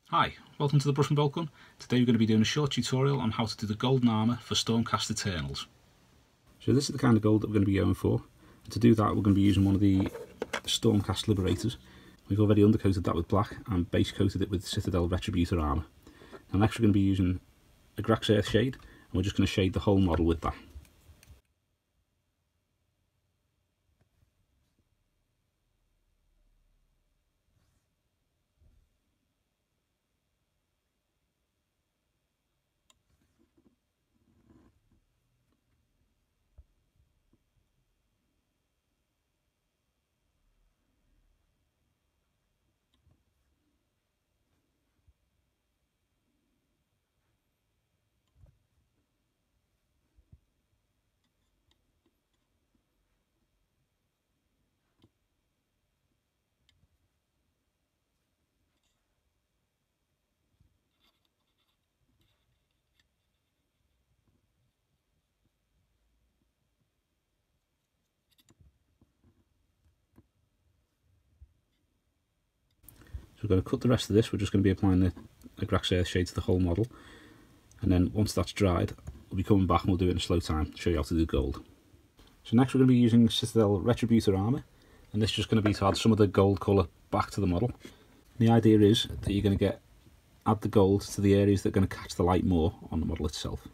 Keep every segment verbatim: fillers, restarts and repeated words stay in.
Hi, welcome to the Brush and Balcon. Today we're going to be doing a short tutorial on how to do the golden armour for Stormcast Eternals. So this is the kind of gold that we're going to be going for. And to do that we're going to be using one of the Stormcast Liberators. We've already undercoated that with black and base coated it with Citadel Retributor armour. Now next we're going to be using Agrax Earthshade, and we're just going to shade the whole model with that. So we're going to cut the rest of this. We're just going to be applying the Agrax Earthshade to the whole model, and then once that's dried we'll be coming back and we'll do it in a slow time to show you how to do gold. So next we're going to be using Citadel Retributor armour, and this is just going to be to add some of the gold colour back to the model. And the idea is that you're going to get add the gold to the areas that are going to catch the light more on the model itself.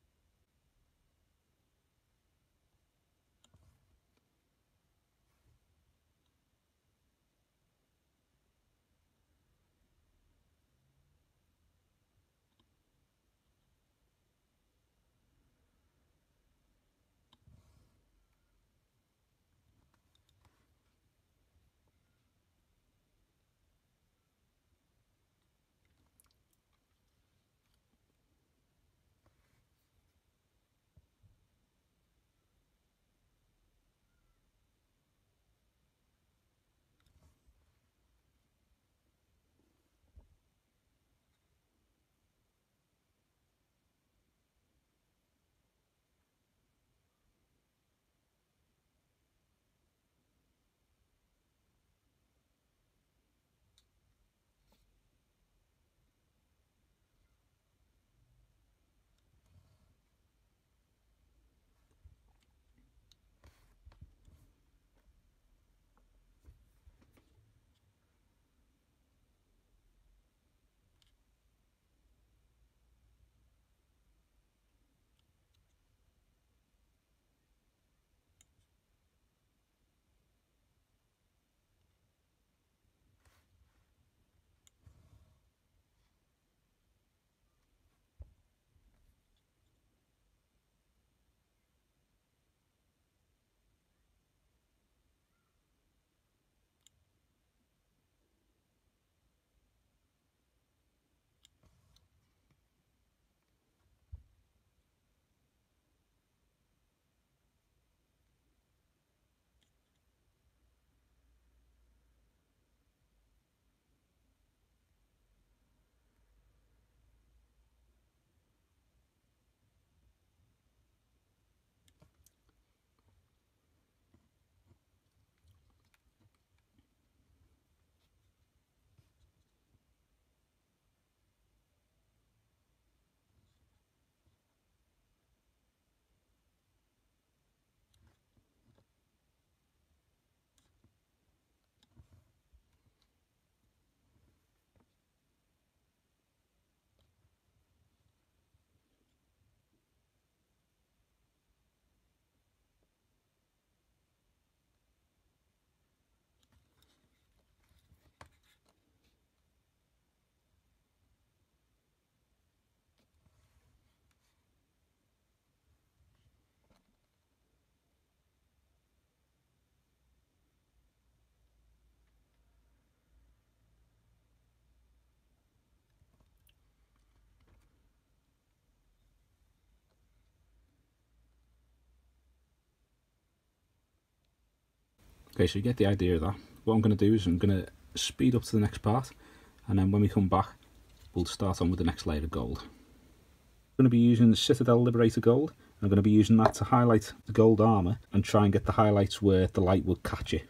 Okay, so you get the idea of that. What I'm going to do is I'm going to speed up to the next part, and then when we come back we'll start on with the next layer of gold. I'm going to be using the Citadel Liberator gold. I'm going to be using that to highlight the gold armour and try and get the highlights where the light will catch it.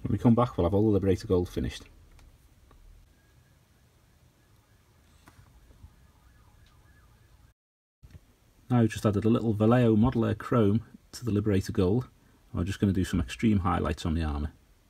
When we come back, we'll have all the Liberator gold finished. Now I've just added a little Vallejo Model Layer chrome to the Liberator gold. I'm just going to do some extreme highlights on the armour.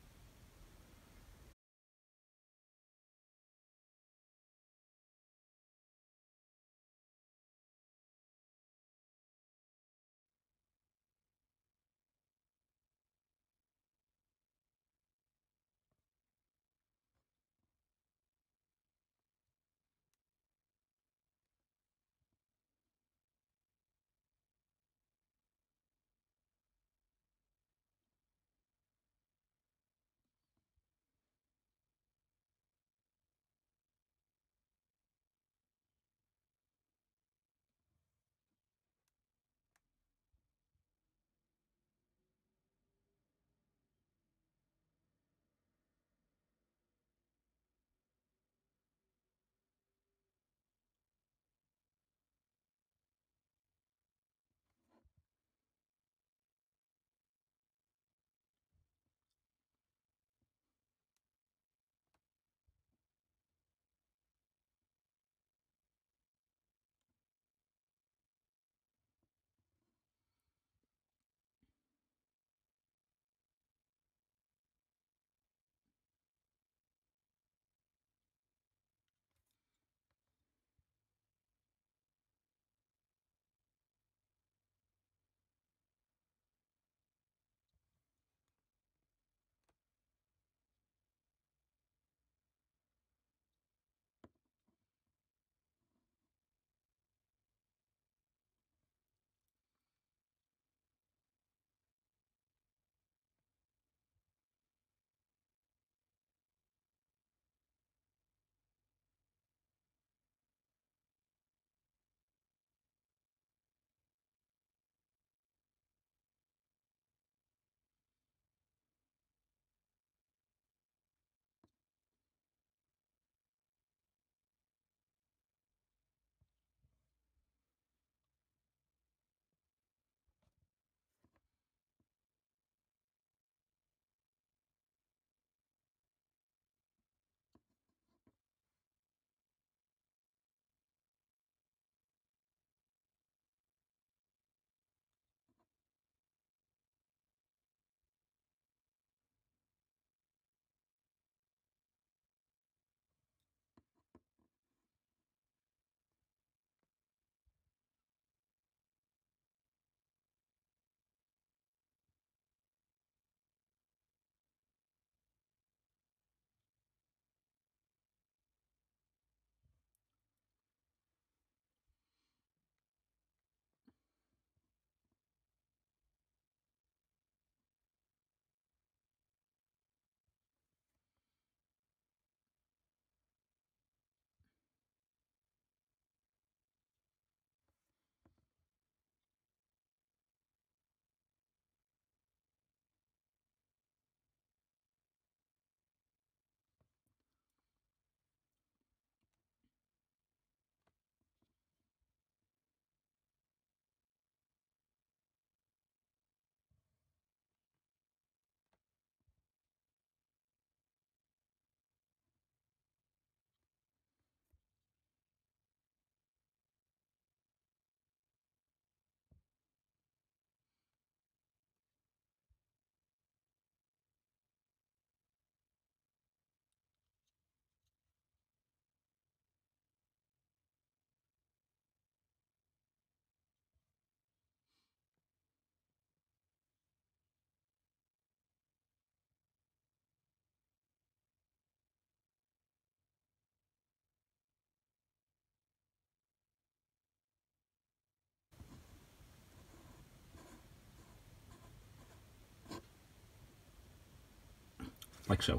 Like so.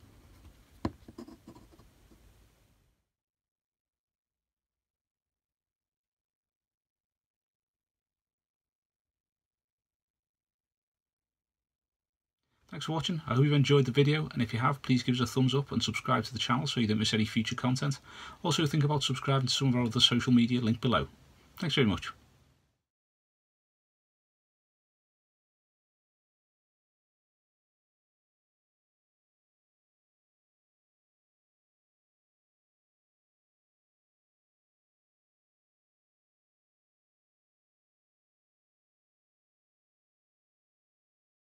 Thanks for watching. I hope you've enjoyed the video, and if you have, please give us a thumbs up and subscribe to the channel so you don't miss any future content. Also think about subscribing to some of our other social media linked below. Thanks very much.